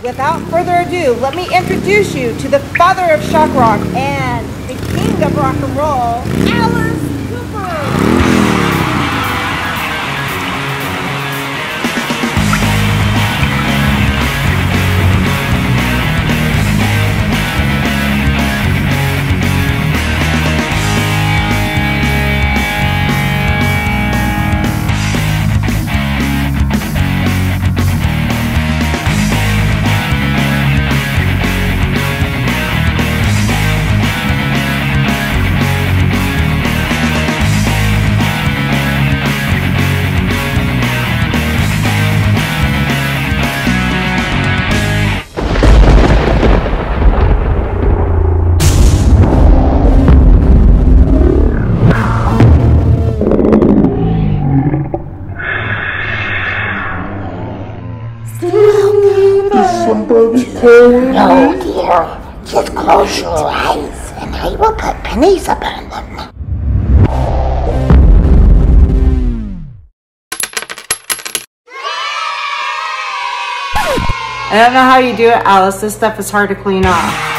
without further ado, let me introduce you to the father of shock rock and the king of rock and roll, Alice Cooper. No, dear. Just close your eyes, and I will put pennies upon them. I don't know how you do it, Alice. This stuff is hard to clean off.